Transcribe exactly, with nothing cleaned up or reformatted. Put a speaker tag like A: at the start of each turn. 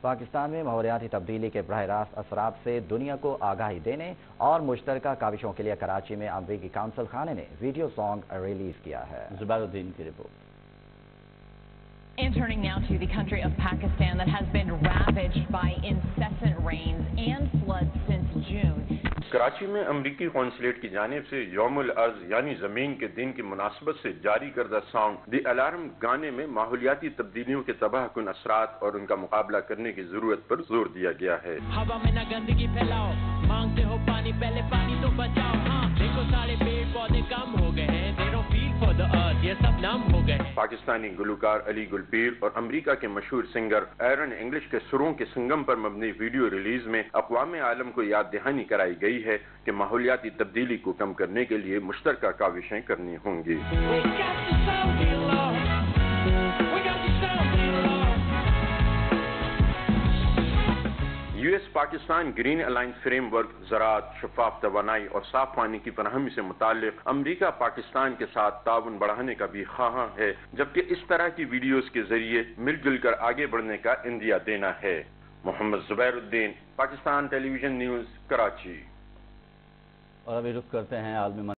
A: پاکستان میں ماحولیاتی تبدیلی کے براہ راست اثرات سے دنیا کو آگاہی دینے اور مشترکہ کاوشوں کے لیے کراچی میں امریکی کونسل خانے نے ویڈیو سانگ ریلیز کیا ہے۔
B: زبیر الدین کی رپورٹ۔
C: And turning now to the country of Pakistan that has been ravaged by incessant rains and floods since June.
D: Karachi میں امریکی قونصلیٹ کی جانب سے یوم الارض یعنی زمین کے دن کی مناسبت سے جاری کردہ سانگ دی الارم گانے میں ماحولیاتی تبدیلیوں کے تباہ کن اثرات اور ان کا مقابلہ کرنے کی ضرورت پر زور دیا گیا ہے۔
E: ہوا میں نہ گندگی پھیلاؤ، مانگتے ہو پانی پہلے پانی تو بچاؤ، ہاں دیکھو سارے پیڑ پودے کم ہو گئے ہیں، they don't feel for the earth، یہ سب نام ہو گئے ہیں۔
D: پاکستانی گلوکار علی گل پیر اور امریکہ کے مشہور سنگر ایرن انگلش کے سروں کے سنگم پر مبنی ویڈیو ریلیز میں اقوام عالم کو یاد دہانی کرائی گئی ہے کہ ماحولیاتی تبدیلی کو کم کرنے کے لیے مشترکہ کاوشیں کرنی ہوں گی۔ U S Pakistan green alliance framework زراعت، شفاف توانائی اور صاف پانی کی فراہمی سے متعلق امریکہ پاکستان کے ساتھ تعاون بڑھانے کا بھی خواہاں ہے، جبکہ اس طرح کی ویڈیوز کے ذریعے مل جل کر آگے بڑھنے کا عندیہ دینا ہے۔ Muhammad Zubair Uddin, Pakistan television news, Karachi.
B: اور ابھی رخ کرتے ہیں عالمی